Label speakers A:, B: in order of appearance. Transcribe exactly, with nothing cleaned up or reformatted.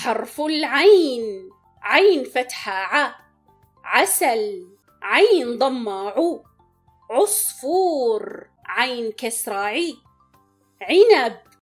A: حرف العين، عين فتحة ع. عسل، عين ضمة عو. عصفور، عين كسرة عي. عنب،